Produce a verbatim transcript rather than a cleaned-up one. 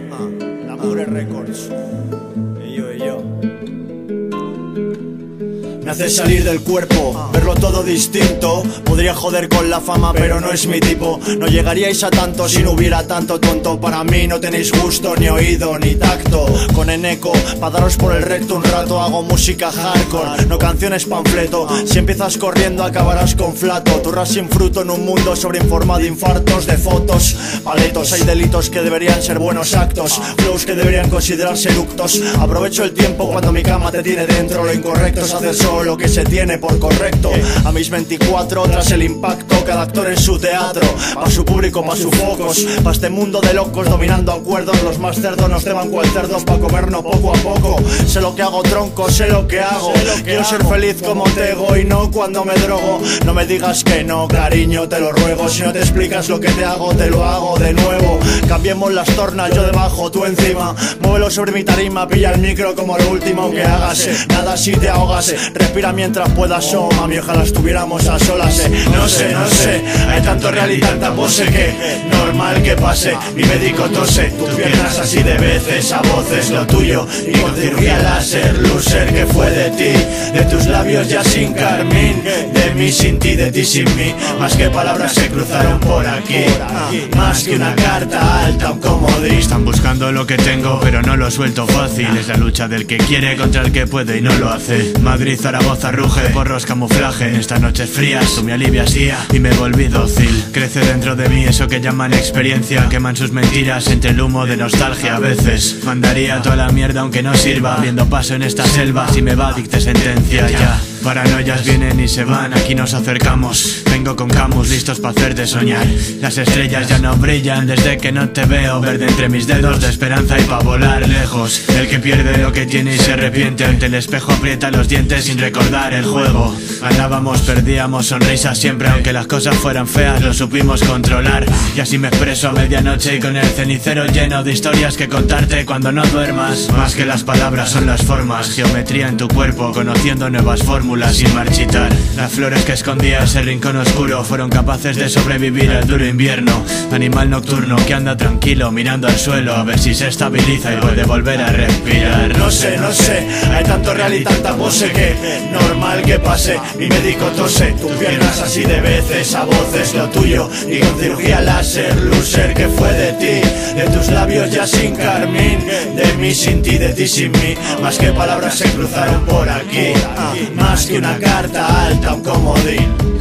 Ah, la Mugre Records. Y yo, y yo. Me hace salir del cuerpo, verlo todo distinto. Podría joder con la fama, pero no es mi tipo. No llegaríais a tanto si no hubiera tanto tonto. Para mí no tenéis gusto, ni oído, ni tacto. Con Eneco, pa' daros por el recto un rato. Hago música hardcore, no canciones panfleto. Si empiezas corriendo acabarás con flato. Turras sin fruto en un mundo sobreinformado. Infartos de fotos, paletos. Hay delitos que deberían ser buenos actos, flows que deberían considerarse eructos. Aprovecho el tiempo cuando mi cama te tiene dentro. Lo incorrecto es hacer solo lo que se tiene por correcto. A mis veinticuatro, tras el impacto, cada actor en su teatro, pa' su público, pa' sus focos, pa' este mundo de locos dominando acuerdos. Los más cerdos nos ceban cual cerdos pa' comernos poco a poco. Sé lo que hago, tronco, sé lo que hago. Quiero ser feliz como Tego y no cuando me drogo. No me digas que no, cariño, te lo ruego. Si no te explicas lo que te hago, te lo hago de nuevo. Cambiemos las tornas, yo debajo, tú encima. Muévelo sobre mi tarima, pilla el micro como lo último. Aunque hagas nada si te ahogas, respira mientras puedas, oh mami, ojalá estuviéramos a solas, eh. No sé, no sé, hay tanto real y tanta pose que normal que pase. Mi médico tose, tus piernas así de veces a voces, lo tuyo. Y con cirugía láser, loser, que fue de ti, de tus labios ya sin carmín, de mí sin ti, de ti sin mí. Más que palabras se cruzaron por aquí, más que una carta alta, un comodín. Están buscando lo que tengo, pero no lo suelto fácil. Es la lucha del que quiere contra el que puede y no lo hace. Madrid, Zaragoza, ruge, porros, camuflaje. En estas noches frías tú me alivias y me volví dócil. Crece dentro de mí eso que llaman experiencia. Queman sus mentiras entre el humo de nostalgia. A veces mandaría toda la mierda aunque no sirva, viendo paso en esta selva. Si me va dicte sentencia ya. Paranoias vienen y se van, aquí nos acercamos. Vengo con Camus, listos para hacerte soñar. Las estrellas ya no brillan desde que no te veo. Verde entre mis dedos de esperanza y pa' volar lejos. El que pierde lo que tiene y se arrepiente. Ante el espejo aprieta los dientes sin recordar el juego. Ganábamos, perdíamos, sonrisas siempre. Aunque las cosas fueran feas, lo supimos controlar. Y así me expreso a medianoche y con el cenicero lleno de historias que contarte cuando no duermas. Más que las palabras son las formas, geometría en tu cuerpo, conociendo nuevas fórmulas sin marchitar. Las flores que escondía ese rincón oscuro fueron capaces de sobrevivir al duro invierno. Animal nocturno que anda tranquilo mirando al suelo a ver si se estabiliza y puede volver a respirar. No sé, no sé, hay tanto real y tanta pose que normal que pase. Mi médico tose, tus piernas así de veces a voces, lo tuyo. Y con cirugía láser, loser, que fue de ti, de tus labios ya sin carmín, de mí sin ti, de ti sin mí. Más que palabras se cruzaron por aquí, más que una carta alta, un comodín.